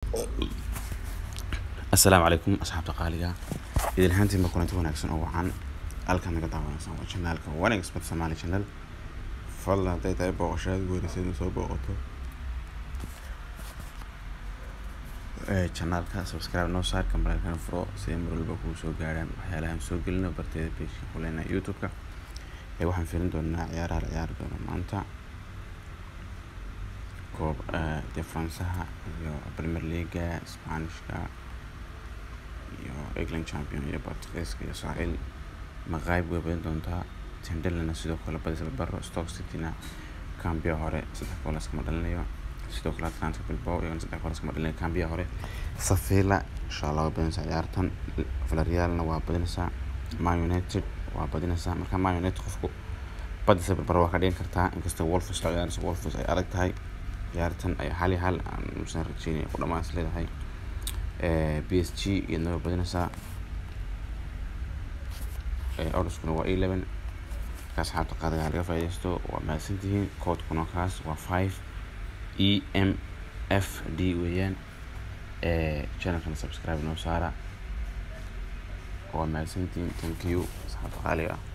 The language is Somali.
السلام عليكم أصحاب تقالية. إذا الحين ما كنت وناكسن أو عن ألكن نقطع وناكسن وشنال كوناكس بتسمع شنال فلا تاي بوشاد ورسين سو بوقته شنال كا سبسكرايب نو صار كمبر كان فرو سيمر البكو سو غارن waxyaalahan soo gelino barteeda page kulena youtube-ka waxaan fiirin doonaa ciyaar doona maanta koob Faransaha iyo Premier League Isbaanishka iyo England Champion iyo Portugiiska iyo Israel maqayb way badan doontaa Tindelna sidoo kale badisada baro Stoke City-na Cambia hore saddex gool iska dhalinayo sidoo kale Atlanta Bilbao iyo saddex gool iska dhalinayo Cambia hore Sevilla inshallah badan ciyaartan Villarreal-na waa badinaysaa Man United waa badinaysaa marka Man United qofku badisada baro waa ka dhigin kartaa inkastoo Wolves ay adag tahay ciyaartan ay hal aan musan rajeynay ku dhamaan leedahay PSG iyo badinaysaa Orskuna waa 11 kaas xabta qaadaga laga faa'iideysto waa maasantihiin koodkuna kaas waa 5EMFD weeyaan channelkan subscribe noo saara waa maasantihiin thank you xabta qaaliga